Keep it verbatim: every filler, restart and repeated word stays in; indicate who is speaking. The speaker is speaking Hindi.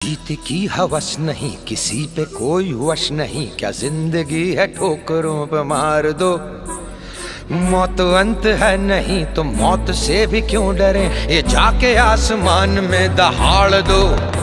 Speaker 1: जीत की हवस नहीं, किसी पे कोई वश नहीं, क्या जिंदगी है ठोकरों पे मार दो। मौत अंत है नहीं तो मौत से भी क्यों डरे, ये जाके आसमान में दहाड़ दो।